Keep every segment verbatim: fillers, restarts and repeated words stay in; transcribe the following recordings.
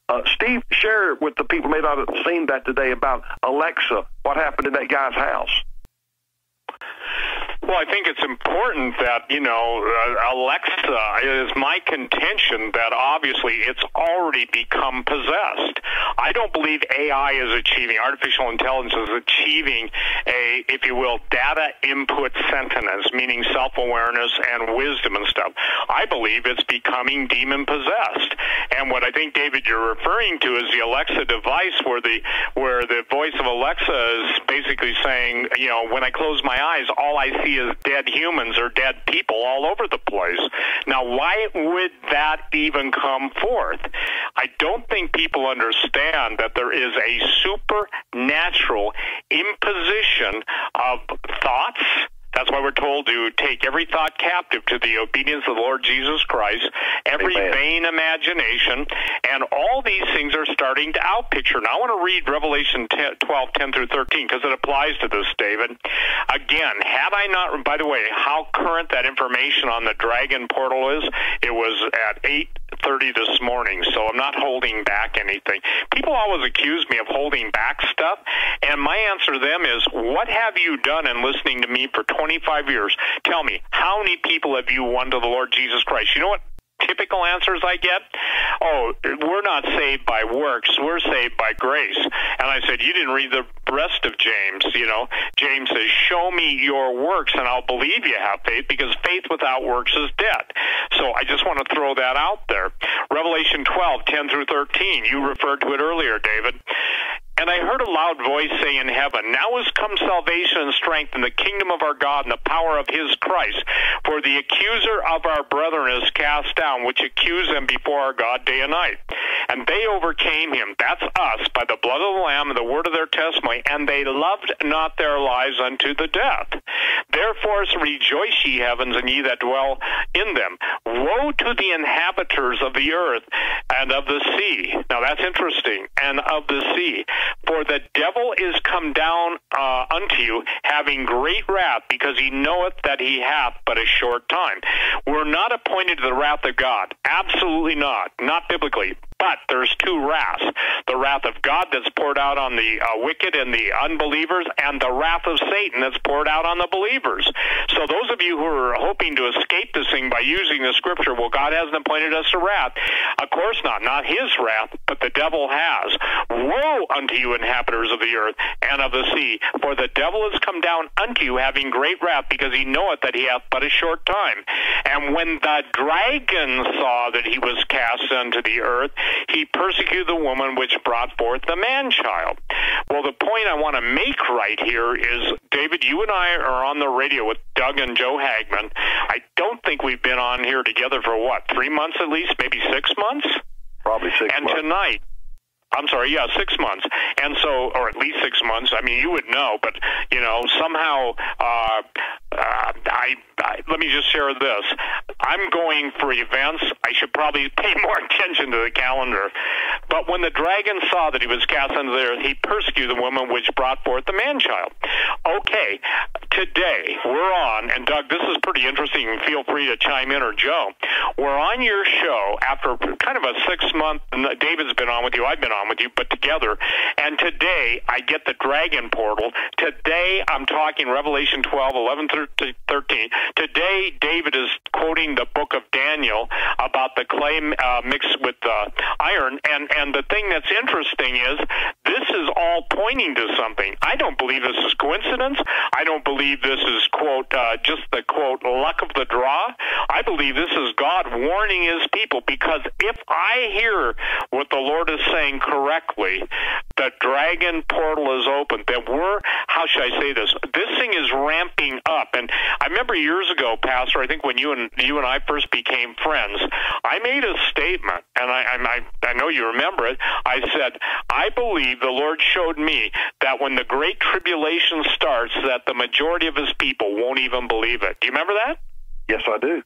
Uh, Steve, share with the people who may not have seen that today about Alexa, what happened in that guy's house. Well, I think it's important that, you know, uh, Alexa is my contention that obviously it's already become possessed. I don't believe A I is achieving, artificial intelligence is achieving a, if you will, data input sentience, meaning self-awareness and wisdom and stuff. I believe it's becoming demon-possessed. And what I think, David, you're referring to is the Alexa device where the, where the voice of Alexa is basically saying, you know, when I close my eyes, all I see is dead humans or dead people all over the place. Now, why would that even come forth? I don't think people understand that there is a supernatural imposition of thoughts. That's why we're told to take every thought captive to the obedience of the Lord Jesus Christ, every Amen. Vain imagination, and all these things are starting to outpicture. Now, I want to read Revelation twelve, ten through thirteen, because it applies to this, David. Again, had I not, by the way, how current that information on the Dragon portal is, it was at eight thirty this morning, so I'm not holding back anything. People always accuse me of holding back stuff, and my answer to them is, what have you done in listening to me for twenty-five years? Tell me, how many people have you won to the Lord Jesus Christ? You know what typical answers I get? Oh, we're not saved by works, we're saved by grace. And I said, you didn't read the rest of James. You know, James says, show me your works and I'll believe you have faith, because faith without works is dead. So I just want to throw that out there. Revelation twelve, ten through thirteen, you referred to it earlier, David. And I heard a loud voice say in heaven, now is come salvation and strength in the kingdom of our God and the power of his Christ. For the accuser of our brethren is cast down, which accuse them before our God day and night. And they overcame him, that's us, by the blood of the Lamb and the word of their testimony, and they loved not their lives unto the death. Therefore rejoice, ye heavens, and ye that dwell in them. Woe to the inhabitants of the earth and of the sea. Now that's interesting. And of the sea. For the devil is come down uh, unto you, having great wrath, because he knoweth that he hath but a short time. We're not appointed to the wrath of God. Absolutely not. Not biblically. But there's two wraths. The wrath of God that's poured out on the uh, wicked and the unbelievers, and the wrath of Satan that's poured out on the believers. So those of you who are hoping to escape this thing by using the scripture, well, God hasn't appointed us to wrath. Of course not. Not his wrath, but the devil has. Woe unto you, inhabitants of the earth and of the sea, for the devil is come down unto you, having great wrath, because he knoweth that he hath but a short time. And when the dragon saw that he was cast unto the earth, he persecuted the woman which brought forth the man-child. Well, the point I want to make right here is, David, you and I are on the radio with Doug and Joe Hagman. I don't think we've been on here together for, what, three months at least, maybe six months? Probably six and months. And tonight, I'm sorry, yeah, six months. And so, or at least six months. I mean, you would know, but, you know, somehow, uh, uh, I, I, let me just share this. I'm going for events. I should probably pay more attention to the calendar. But when the dragon saw that he was cast into the earth, he persecuted the woman which brought forth the man-child. Okay, today we're on, and Doug, this is pretty interesting. Feel free to chime in, or Joe. We're on your show after kind of a six-month, David's been on with you, I've been on with you, but together. And today I get the Dragon portal. Today I'm talking Revelation twelve, eleven through thirteen. Today David is quoting the book of Daniel about the clay uh, mixed with uh, iron. And, and the thing that's interesting is this is all pointing to something. I don't believe this is coincidence. I don't believe this is, quote, uh, just the, quote, luck of the draw. I believe this is God warning his people, because if I hear what the Lord is saying correctly, the Dragon portal is open, then we're, how should I say this, this thing is ramping up. And I remember years ago, Pastor, I think when you and you and I first became friends, I made a statement, and I, I, I know you remember it. I said, I believe the Lord showed me that when the Great Tribulation starts, that the majority of his people won't even believe it. Do you remember that? Yes, I do.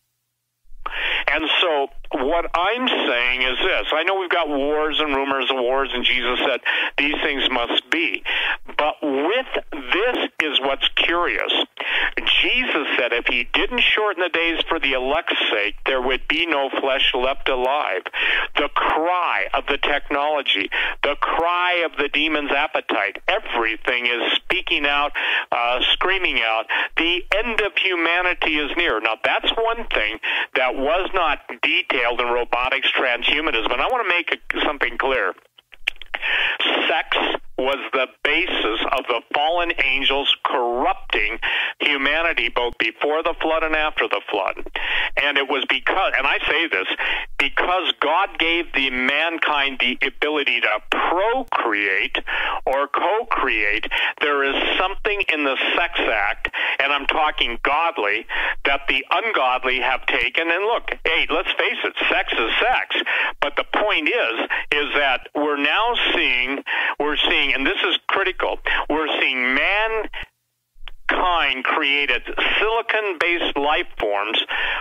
And so what I'm saying is this. I know we've got wars and rumors of wars, and Jesus said these things must be. But with this is what's curious. Jesus said if he didn't shorten the days for the elect's sake, there would be no flesh left alive. The cry of the technology, the cry of the demon's appetite, everything is speaking out, uh, screaming out, the end of humanity is near. Now, that's one thing that was not detailed in robotics transhumanism, and I want to make a, something clear. Sex was the basis of the fallen angels corrupting humanity both before the flood and after the flood. And it was because, and I say this, because God gave the mankind the ability to procreate or co-create, there is something in the sex act, and I'm talking godly, that the ungodly have taken. And look, hey, let's face it, sex is sex. But the point is, is that we're now seeing, we're seeing, and this is critical, we're seeing mankind created silicon-based life forms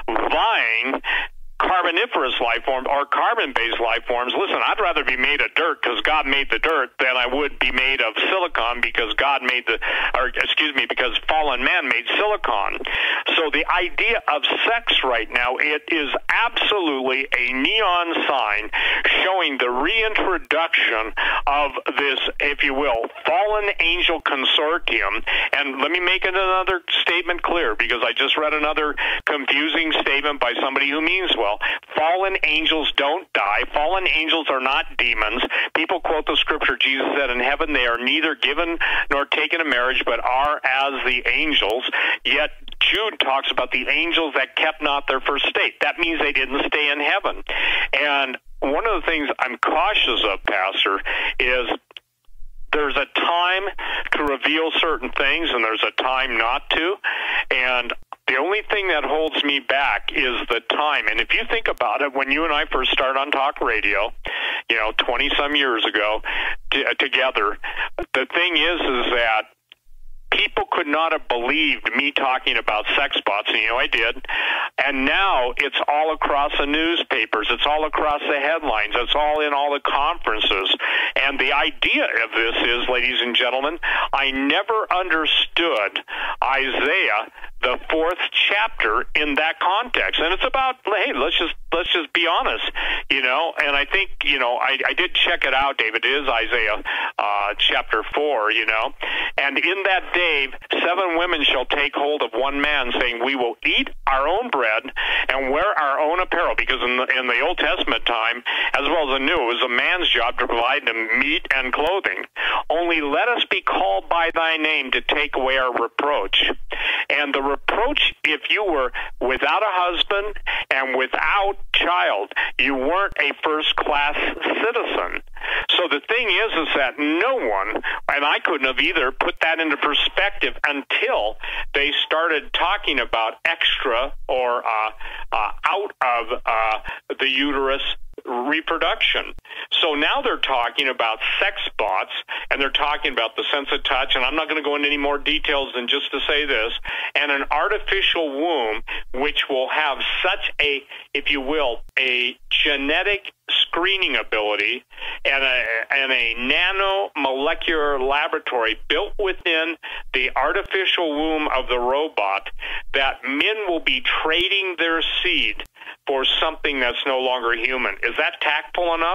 vying carboniferous life forms or carbon-based life forms. Listen, I'd rather be made of dirt because God made the dirt than I would be made of silicon because God made the, or excuse me, because fallen man made silicon. So the idea of sex right now, it is absolutely a neon sign showing the reintroduction of this, if you will, fallen angel consortium. And let me make another statement clear because I just read another confusing statement by somebody who means well. Fallen angels don't die. Fallen angels are not demons. People quote the scripture. Jesus said, in heaven they are neither given nor taken in marriage, but are as the angels. Yet Jude talks about the angels that kept not their first state. That means they didn't stay in heaven. And one of the things I'm cautious of, Pastor, is there's a time to reveal certain things and there's a time not to. And the only thing that holds me back is the time. And if you think about it, when you and I first started on talk radio, you know, twenty-some years ago t- together, the thing is, is that people could not have believed me talking about sex bots, and you know I did. And now it's all across the newspapers. It's all across the headlines. It's all in all the conferences. And the idea of this is, ladies and gentlemen, I never understood Isaiah, the fourth chapter, in that context. And it's about, hey, let's just let's just be honest, you know. And I think, you know, I, I did check it out, David. It is Isaiah uh, chapter four, you know. And in that day, seven women shall take hold of one man, saying, we will eat our own bread and wear our own apparel. Because in the, in the Old Testament time, as well as the New, it was a man's job to provide them meat and clothing. Only let us be called by thy name to take away our reproach. And the reproach, if you were without a husband and without child, you weren't a first-class citizen. So the thing is, is that no one, and I couldn't have either, put that into perspective until they started talking about extra or uh, uh, out of uh, the uterus reproduction. So now they're talking about sex bots, and they're talking about the sense of touch, and I'm not going to go into any more details than just to say this, and an artificial womb which will have such a, if you will, a genetic screening ability and a, and a nanomolecular laboratory built within the artificial womb of the robot that men will be trading their seed for something that's no longer human. Is that tactful enough?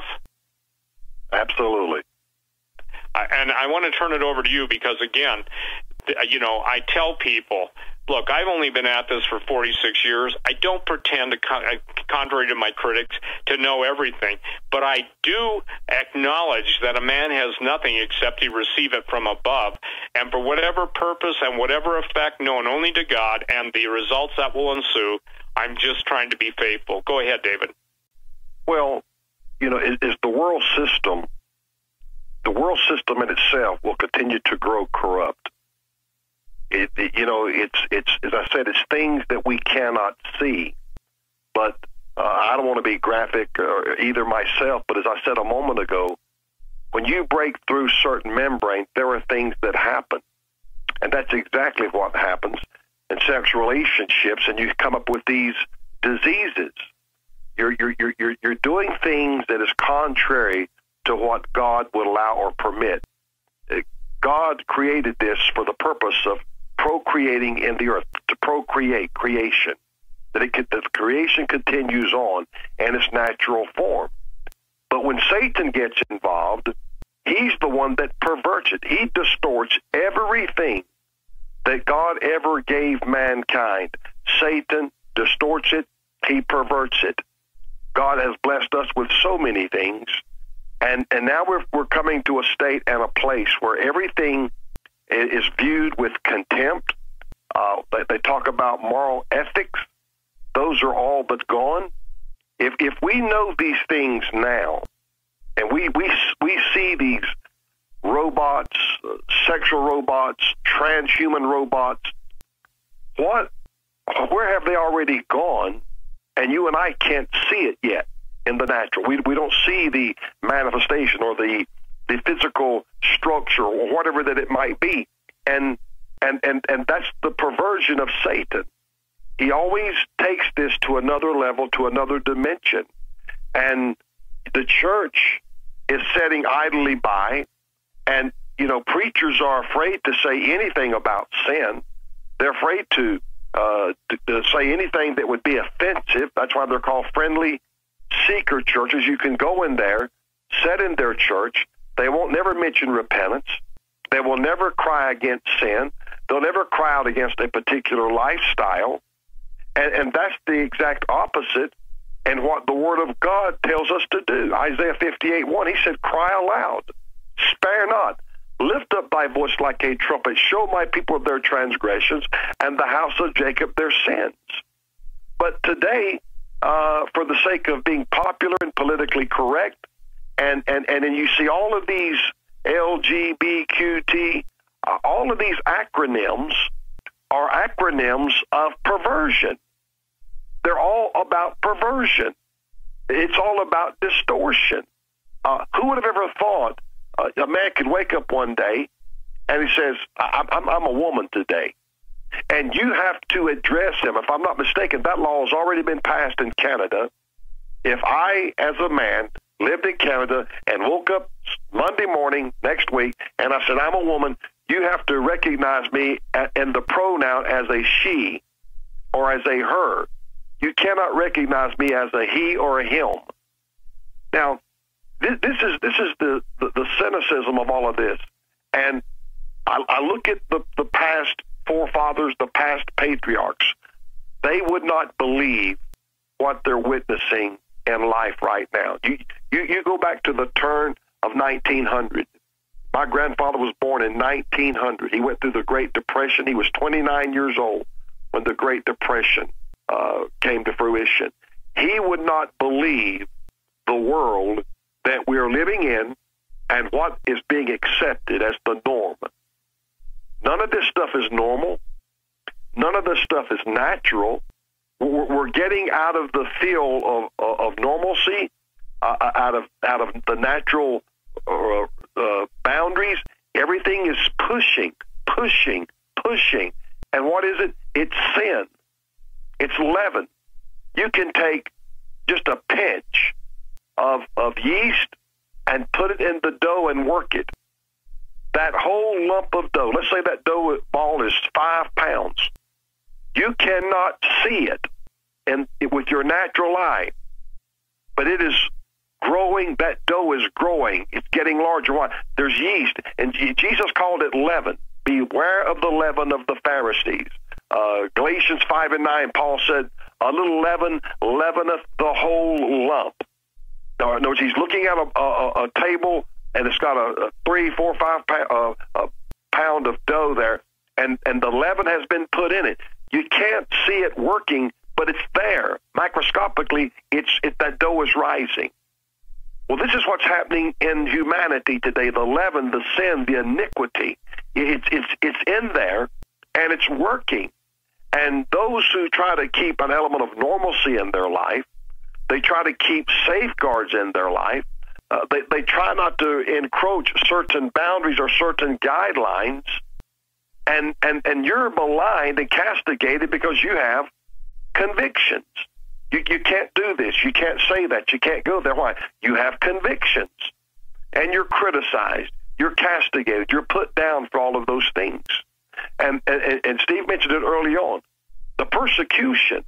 Absolutely. I, and I want to turn it over to you because, again, you know, I tell people, look, I've only been at this for forty-six years. I don't pretend, to, contrary to my critics, to know everything. But I do acknowledge that a man has nothing except he receive it from above. And for whatever purpose and whatever effect known only to God and the results that will ensue, I'm just trying to be faithful. Go ahead, David. Well, you know, is the world system, the world system in itself will continue to grow corrupt. It, it, you know, it's, it's, as I said, it's things that we cannot see. But uh, I don't want to be graphic or either myself, but as I said a moment ago, when you break through certain membranes, there are things that happen. And that's exactly what happens in sexual relationships, and you come up with these diseases. You're, you're, you're, you're, you're doing things that is contrary to what God would allow or permit. God created this for the purpose of procreating in the earth, to procreate, creation, that, it could, that the creation continues on in its natural form. But when Satan gets involved, he's the one that perverts it. He distorts everything that God ever gave mankind. Satan distorts it. He perverts it. God has blessed us with so many things, and, and now we're, we're coming to a state and a place where everything is viewed with contempt. Uh, they, they talk about moral ethics. Those are all but gone. If if we know these things now, and we we we see these robots, uh, sexual robots, transhuman robots, what, where have they already gone? And you and I can't see it yet in the natural. We we don't see the manifestation or the the physical structure or whatever that it might be. And and and and that's the perversion of Satan. He always takes this to another level, to another dimension. And the church is sitting idly by, and, you know, preachers are afraid to say anything about sin. They're afraid to, uh, to, to say anything that would be offensive. That's why they're called friendly seeker churches. You can go in there, sit in their church. They won't never mention repentance. They will never cry against sin. They'll never cry out against a particular lifestyle. And, and that's the exact opposite and what the Word of God tells us to do. Isaiah fifty-eight one, he said, cry aloud, spare not, lift up thy voice like a trumpet, show my people their transgressions, and the house of Jacob their sins. But today, uh, for the sake of being popular and politically correct, and, and, and then you see all of these L G B T, uh, all of these acronyms are acronyms of perversion. They're all about perversion. It's all about distortion. Uh, who would have ever thought uh, a man could wake up one day and he says, I- I'm, I'm a woman today. And you have to address him. If I'm not mistaken, that law has already been passed in Canada. If I, as a man, lived in Canada and woke up Monday morning next week and I said, I'm a woman, you have to recognize me in the pronoun as a she or as a her. You cannot recognize me as a he or a him. Now, this, this is this is the, the, the cynicism of all of this. And I, I look at the, the past forefathers, the past patriarchs. They would not believe what they're witnessing in life right now. You, you, you go back to the turn of nineteen hundred. My grandfather was born in nineteen hundred. He went through the Great Depression. He was twenty-nine years old when the Great Depression uh, came to fruition. He would not believe the world that we're living in and what is being accepted as the norm. None of this stuff is normal. None of this stuff is natural. We're, we're getting out of the field of, of normalcy, uh, out of out of the natural uh, uh, boundaries. Everything is pushing, pushing, pushing. And what is it? It's sin. It's leaven. You can take just a pinch of of yeast and put it in the dough and work it. That whole lump of dough, let's say that dough ball is five pounds. You cannot see it in, with your natural eye, but it is growing. That dough is growing. It's getting larger. Why? There's yeast, and Jesus called it leaven. Beware of the leaven of the Pharisees. Uh, Galatians five and nine, Paul said, a little leaven leaveneth the whole lump. Now, in other words, he's looking at a, a, a table, and it's got a, a three, four, five pound, uh, a pound of dough there, and, and the leaven has been put in it. You can't see it working, but it's there. Microscopically, it's it, that dough is rising. Well, this is what's happening in humanity today. The leaven, the sin, the iniquity, it's it's it's in there, and it's working. And those who try to keep an element of normalcy in their life, they try to keep safeguards in their life. Uh, they, they try not to encroach certain boundaries or certain guidelines. And, and, and you're maligned and castigated because you have convictions. You, you can't do this. You can't say that. You can't go there. Why? You have convictions. And you're criticized. You're castigated. You're put down for all of those things. And, and, and Steve mentioned it early on. The persecution.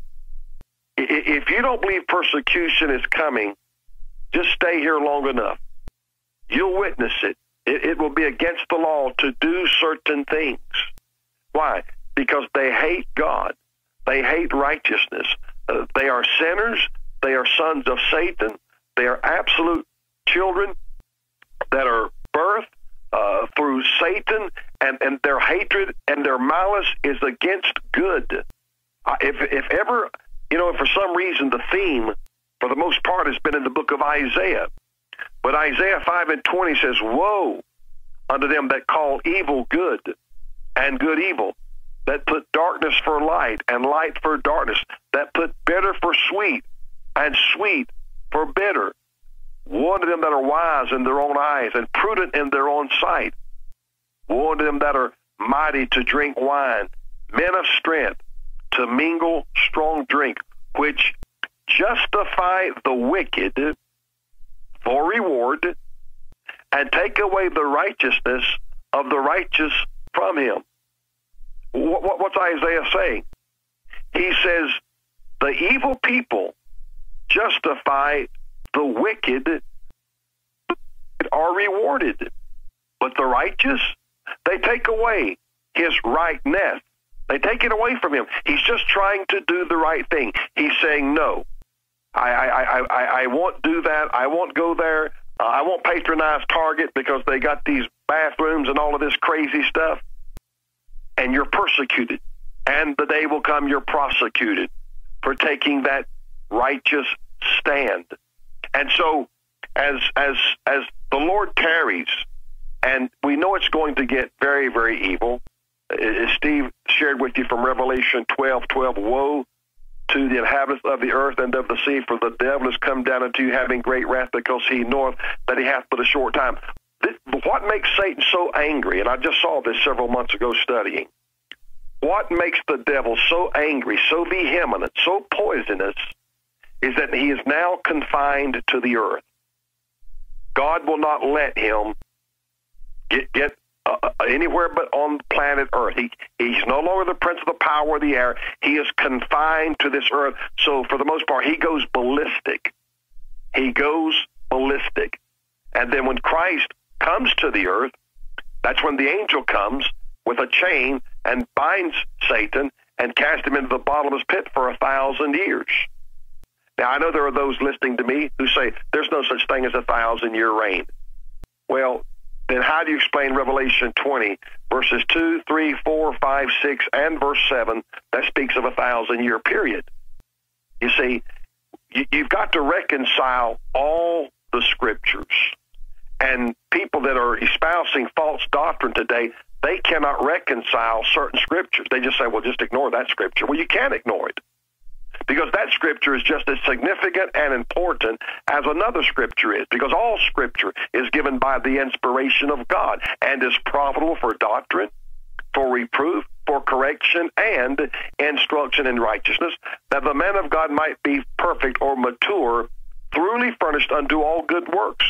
If you don't believe persecution is coming, just stay here long enough. You'll witness it. It, it will be against the law to do certain things. Why? Because they hate God. They hate righteousness. Uh, they are sinners. They are sons of Satan. They are absolute children that are birthed uh, through Satan, and, and their hatred and their malice is against good. Uh, if, if ever, you know, for some reason the theme, for the most part, has been in the book of Isaiah. But Isaiah five and twenty says, woe unto them that call evil good and good evil, that put darkness for light and light for darkness, that put bitter for sweet and sweet for bitter. Woe unto them that are wise in their own eyes and prudent in their own sight. Woe unto them that are mighty to drink wine, men of strength, to mingle strong drink, which justify the wicked for reward, and take away the righteousness of the righteous from him. What's Isaiah saying? He says, the evil people justify the wicked are rewarded, but the righteous, they take away his rightness. They take it away from him. He's just trying to do the right thing. He's saying, no, I, I, I, I won't do that. I won't go there. Uh, I won't patronize Target because they got these bathrooms and all of this crazy stuff. And you're persecuted. And the day will come you're prosecuted for taking that righteous stand. And so as as as the Lord tarries, and we know it's going to get very, very evil, as Steve shared with you from Revelation twelve twelve, woe to the inhabitants of the earth and of the sea, for the devil has come down unto you having great wrath, because he knoweth that he hath but a short time. This, what makes Satan so angry, and I just saw this several months ago studying, what makes the devil so angry, so vehement, so poisonous, is that he is now confined to the earth. God will not let him get, get uh, anywhere but on planet Earth. He, he's no longer the prince of the power of the air. He is confined to this earth. So for the most part, he goes ballistic. He goes ballistic. And then when Christ comes to the earth, that's when the angel comes with a chain and binds Satan and casts him into the bottomless pit for a thousand years. Now, I know there are those listening to me who say there's no such thing as a thousand-year reign. Well, then how do you explain Revelation twenty, verses two, three, four, five, six, and verse seven, that speaks of a thousand-year period? You see, you've got to reconcile all the Scriptures. And people that are espousing false doctrine today, they cannot reconcile certain Scriptures. They just say, well, just ignore that Scripture. Well, you can't ignore it, because that Scripture is just as significant and important as another Scripture is, because all Scripture is given by the inspiration of God and is profitable for doctrine, for reproof, for correction, and instruction in righteousness, that the man of God might be perfect or mature, thoroughly furnished unto all good works.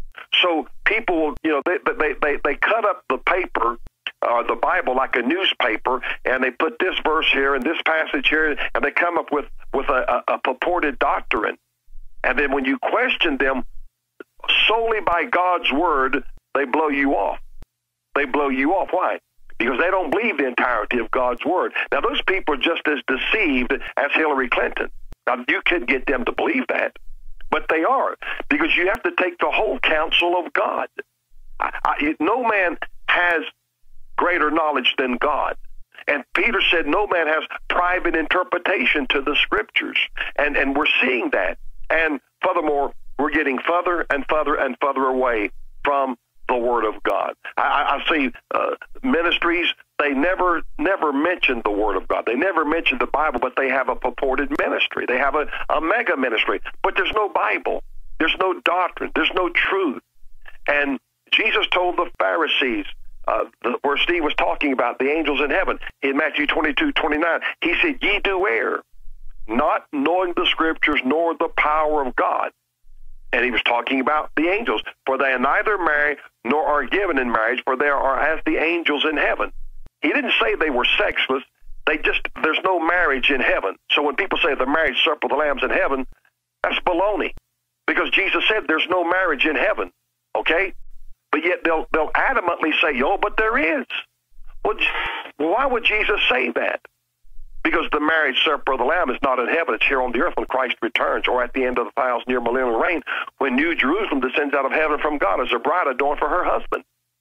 So people will, you know, they, they, they, they cut up the paper, uh, the Bible, like a newspaper, and they put this verse here and this passage here, and they come up with, with a, a, a purported doctrine. And then when you question them solely by God's word, they blow you off. They blow you off. Why? Because they don't believe the entirety of God's word. Now, those people are just as deceived as Hillary Clinton. Now, you could get them to believe that, but they are, because you have to take the whole counsel of God. I, I, no man has greater knowledge than God. And Peter said no man has private interpretation to the Scriptures. And, and we're seeing that. And furthermore, we're getting further and further and further away from the Word of God. I, I see uh, ministries, they never never mention the Word of God. They never mention the Bible, but they have a purported ministry. They have a, a mega ministry, but there's no Bible. There's no doctrine. There's no truth. And Jesus told the Pharisees, uh, the, where Steve was talking about the angels in heaven, in Matthew twenty-two twenty-nine, he said, ye do err, not knowing the Scriptures nor the power of God. And he was talking about the angels, for they are neither married nor are given in marriage, for they are as the angels in heaven. He didn't say they were sexless. They just, there's no marriage in heaven. So when people say the marriage supper of the Lamb's in heaven, that's baloney. Because Jesus said there's no marriage in heaven, okay? But yet they'll they'll adamantly say, yo, but there is. Well, why would Jesus say that? Because the marriage supper of the Lamb is not in heaven. It's here on the earth when Christ returns, or at the end of the thousand-year millennial reign, when New Jerusalem descends out of heaven from God as a bride adorned for her husband.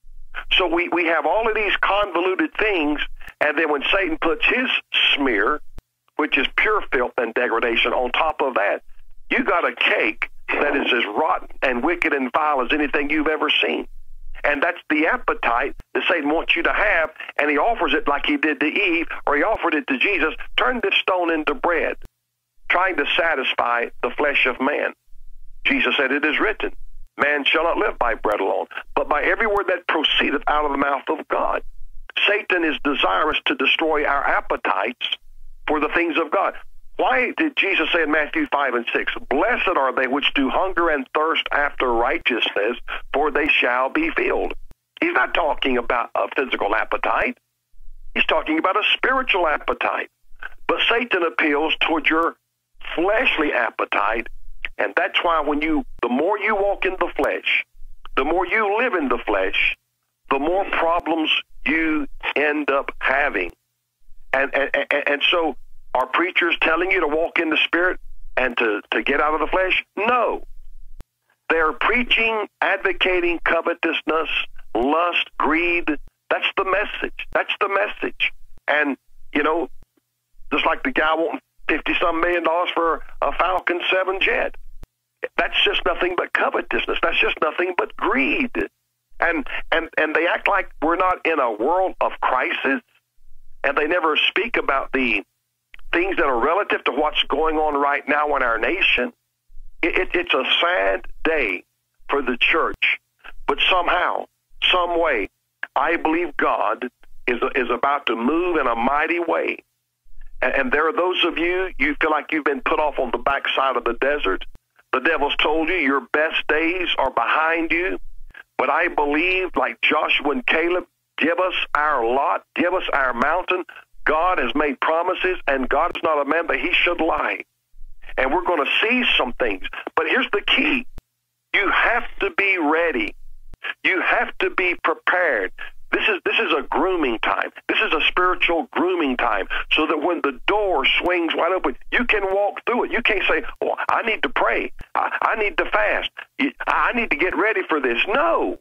So we, we have all of these convoluted things, and then when Satan puts his smear, which is pure filth and degradation, on top of that, you got a cake that is as rotten and wicked and vile as anything you've ever seen. And that's the appetite that Satan wants you to have, and he offers it like he did to Eve, or he offered it to Jesus. Turn this stone into bread, trying to satisfy the flesh of man. Jesus said, it is written, man shall not live by bread alone, but by every word that proceedeth out of the mouth of God. Satan is desirous to destroy our appetites for the things of God. Why did Jesus say in Matthew five and six, blessed are they which do hunger and thirst after righteousness, for they shall be filled? He's not talking about a physical appetite. He's talking about a spiritual appetite. But Satan appeals toward your fleshly appetite, and that's why when you, the more you walk in the flesh, the more you live in the flesh, the more problems you end up having. And, and, and, and so, are preachers telling you to walk in the Spirit and to, to get out of the flesh? No. They're preaching, advocating covetousness, lust, greed. That's the message. That's the message. And, you know, just like the guy wanting fifty-some million dollars for a Falcon seven jet. That's just nothing but covetousness. That's just nothing but greed. And, and, and they act like we're not in a world of crisis, and they never speak about the things that are relative to what's going on right now in our nation. It, it, it's a sad day for the church, but somehow, some way, I believe God is is about to move in a mighty way. And, and there are those of you, you feel like you've been put off on the backside of the desert. The devil's told you your best days are behind you. But I believe, like Joshua and Caleb, give us our lot, give us our mountain. God has made promises, and God is not a man that he should lie. And we're going to see some things. But here's the key. You have to be ready. You have to be prepared. This is this is a grooming time. This is a spiritual grooming time, so that when the door swings wide open, you can walk through it. You can't say, oh, I need to pray. I, I need to fast. I need to get ready for this. No.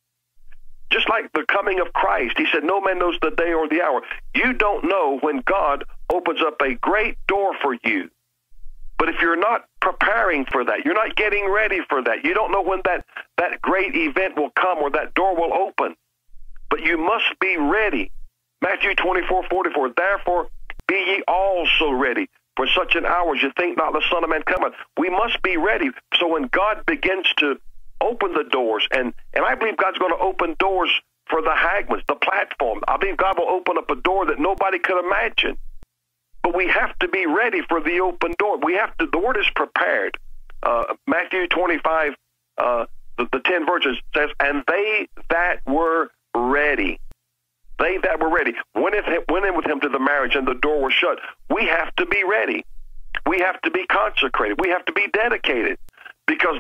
Just like the coming of Christ, he said, no man knows the day or the hour. You don't know when God opens up a great door for you. But if you're not preparing for that, you're not getting ready for that, you don't know when that, that great event will come or that door will open. But you must be ready. Matthew twenty-four forty-four, therefore be ye also ready, for such an hour as you think not the Son of Man cometh. We must be ready. So when God begins to open the doors, and, and I believe God's going to open doors for the Hagmans, the platform. I believe God will open up a door that nobody could imagine. But we have to be ready for the open door. We have to, the word is prepared. Uh, Matthew twenty-five, uh, the, the ten verses says, and they that were ready, they that were ready, went in, went in with him to the marriage, and the door was shut. We have to be ready. We have to be consecrated. We have to be dedicated, because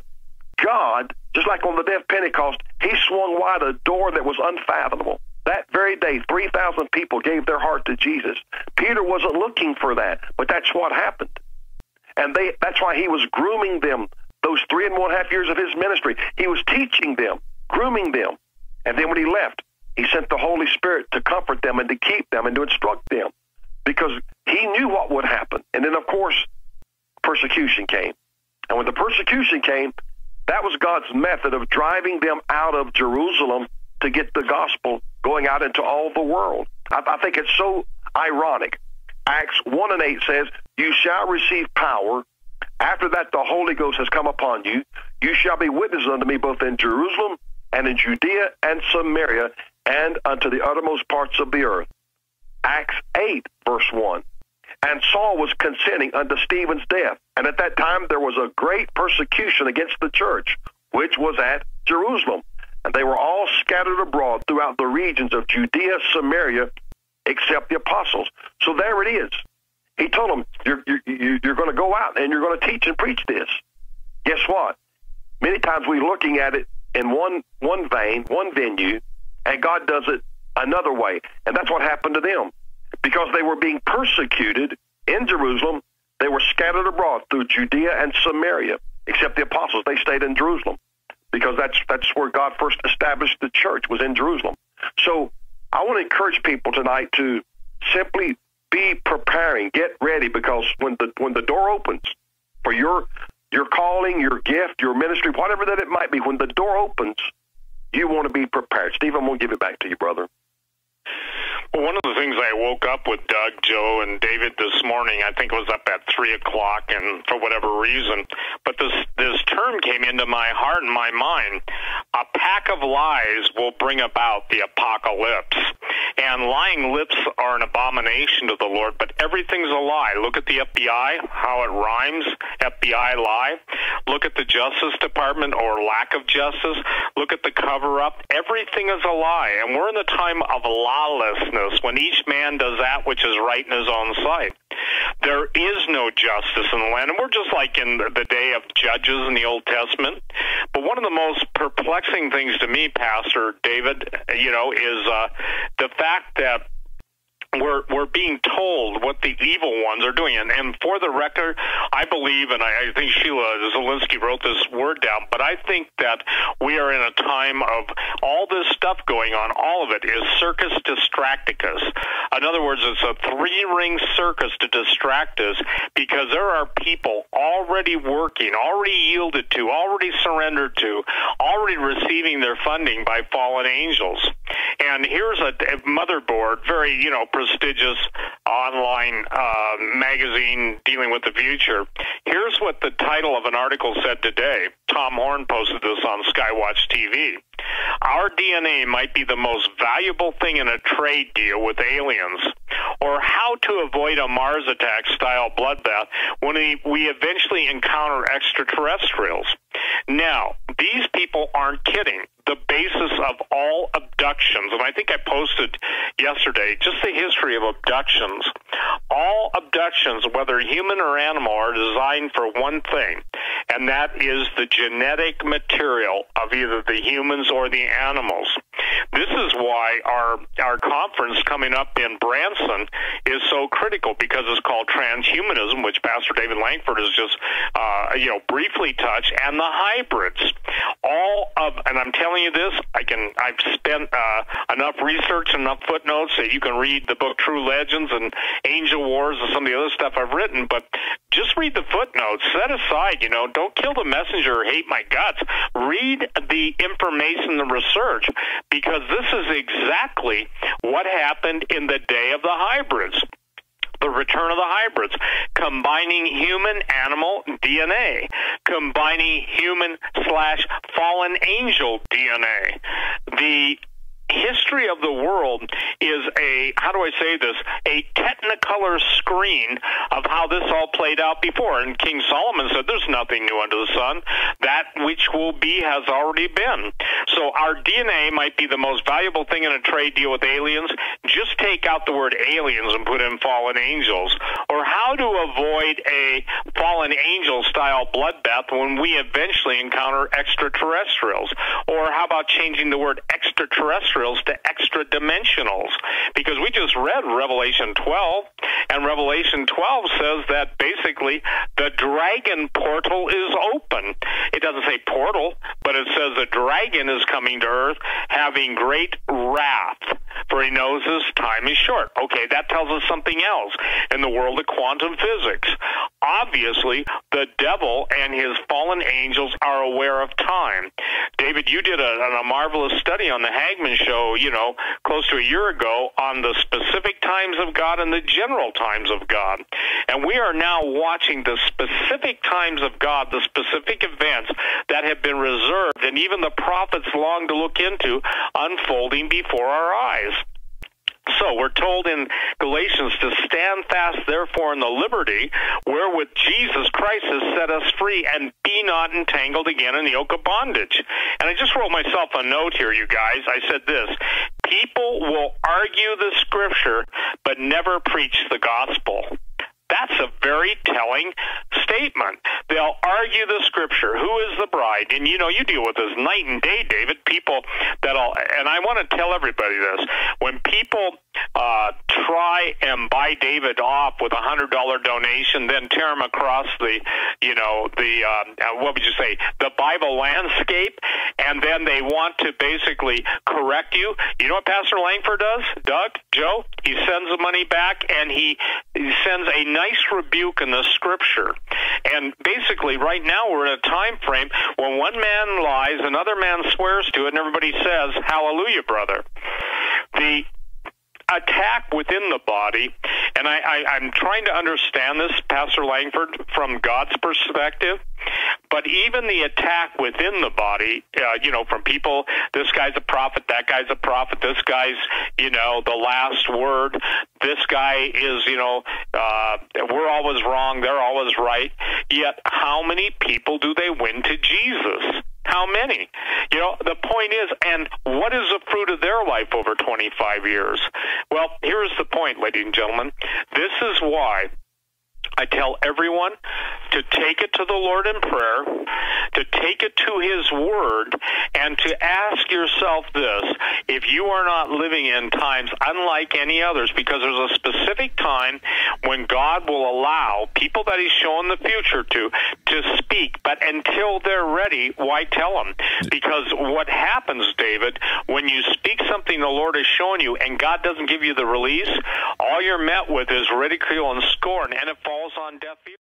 God, just like on the day of Pentecost, he swung wide a door that was unfathomable. That very day, three thousand people gave their heart to Jesus. Peter wasn't looking for that, but that's what happened. And they that's why he was grooming them those three and one half years of his ministry. He was teaching them, grooming them. And then when he left, he sent the Holy Spirit to comfort them and to keep them and to instruct them, because he knew what would happen. And then, of course, persecution came. And when the persecution came, that was God's method of driving them out of Jerusalem to get the gospel going out into all the world. I, I think it's so ironic. Acts one and eight says, you shall receive power. After that, the Holy Ghost has come upon you. You shall be witnesses unto me both in Jerusalem and in Judea and Samaria and unto the uttermost parts of the earth. Acts eight, verse one. And Saul was consenting unto Stephen's death. And at that time there was a great persecution against the church, which was at Jerusalem. And they were all scattered abroad throughout the regions of Judea, Samaria, except the apostles. So there it is. He told them, you're, you're, you're going to go out and you're going to teach and preach this. Guess what? Many times we're looking at it in one one vein, one venue, and God does it another way. And that's what happened to them. Because they were being persecuted in Jerusalem, they were scattered abroad through Judea and Samaria, except the apostles. They stayed in Jerusalem because that's that's where God first established the church, was in Jerusalem. So I want to encourage people tonight to simply be preparing, get ready, because when the when the door opens for your your calling, your gift, your ministry, whatever that it might be, when the door opens, you want to be prepared. Steve, I'm going to give it back to you, brother. Well, one of the things I woke up with Doug, Joe, and David this morning, I think it was up at three o'clock, and for whatever reason, but this this term came into my heart and my mind. A pack of lies will bring about the apocalypse. And lying lips are an abomination to the Lord, but everything's a lie. Look at the F B I, how it rhymes, F B I lie. Look at the Justice Department, or lack of justice. Look at the cover-up. Everything is a lie, and we're in the time of lawlessness, when each man does that which is right in his own sight. There is no justice in the land, and we're just like in the day of Judges in the Old Testament. But one of the most perplexing things to me, Pastor David, you know, is uh, the fact that We're we're being told what the evil ones are doing. And, and for the record, I believe, and I, I think Sheila Zielinski wrote this word down, but I think that we are in a time of all this stuff going on. All of it is circus distracticus. In other words, it's a three-ring circus to distract us, because there are people already working, already yielded to, already surrendered to, already receiving their funding by fallen angels. And here's a, a motherboard, very, you know, prestigious online uh, magazine dealing with the future. Here's what the title of an article said today. Tom Horn posted this on Skywatch T V. Our D N A might be the most valuable thing in a trade deal with aliens, or how to avoid a Mars attack style bloodbath when we, we eventually encounter extraterrestrials. Now, these people aren't kidding. The basis of all abductions, and I think I posted yesterday just the history of abductions. All abductions, whether human or animal, are designed for one thing, and that is the genetic material of either the humans or the animals. This is why our our conference coming up in Branson is so critical, because it's called transhumanism, which Pastor David Langford has just uh, you know briefly touched, and the hybrids. All of, and I'm telling you this, I can I've spent uh, enough research and enough footnotes that you can read the book True Legends and Angel Wars and some of the other stuff I've written, but just read the footnotes. Set aside, you know, don't kill the messenger or hate my guts. Read the information, the research, because this is exactly what happened in the day of the hybrids. The return of the hybrids, combining human-animal D N A, combining human slash fallen angel D N A. The history of the world is a, how do I say this, a technicolor screen of how this all played out before. And King Solomon said, there's nothing new under the sun. That which will be has already been. So our D N A might be the most valuable thing in a trade deal with aliens. Just take out the word aliens and put in fallen angels. Or how to avoid a fallen angel style bloodbath when we eventually encounter extraterrestrials. Or how about changing the word extraterrestrial to extra dimensionals, because we just read Revelation twelve, and Revelation twelve says that basically the dragon portal is open. It doesn't say portal, but it says the dragon is coming to earth having great wrath, for he knows his time is short. Okay, that tells us something else in the world of quantum physics. Obviously, the devil and his fallen angels are aware of time. David, you did a, a marvelous study on the Hagman show, you know, close to a year ago on the specific times of God and the general times of God. And we are now watching the specific times of God, the specific events that have been reserved, and even the prophets long to look into, unfolding before our eyes. So we're told in Galatians to stand fast, therefore, in the liberty wherewith Jesus Christ has set us free, and be not entangled again in the yoke of bondage. And I just wrote myself a note here, you guys. I said this: People will argue the Scripture, but never preach the gospel. That's a very telling statement. They'll argue the Scripture. Who is the bride? And, you know, you deal with this night and day, David. People that'll, and I want to tell everybody this, when people uh, try and buy David off with a one hundred dollars donation, then tear him across the, you know, the, uh, what would you say, the Bible landscape, and then they want to basically correct you. You know what Pastor Langford does, Doug, Joe? He sends the money back, and he, he sends a nice rebuke in the Scripture. And basically, right now, we're in a time frame when one man lies, another man swears to it, and everybody says, hallelujah, brother. The attack within the body, and I, I, I'm trying to understand this, Pastor Langford, from God's perspective, but even the attack within the body, uh, you know, from people, this guy's a prophet, that guy's a prophet, this guy's, you know, the last word, this guy is, you know, uh, we're always wrong, they're always right, yet how many people do they win to Jesus? How many? You know, the point is, and what is the fruit of their life over twenty-five years? Well, here's the point, ladies and gentlemen. This is why I tell everyone to take it to the Lord in prayer, to take it to His Word, and to ask yourself this: if you are not living in times unlike any others, because there's a specific time when God will allow people that He's showing the future to, to speak, but until they're ready, why tell them? Because what happens, David, when you speak something the Lord has shown you and God doesn't give you the release, all you're met with is ridicule and scorn, and it falls on deaf ears.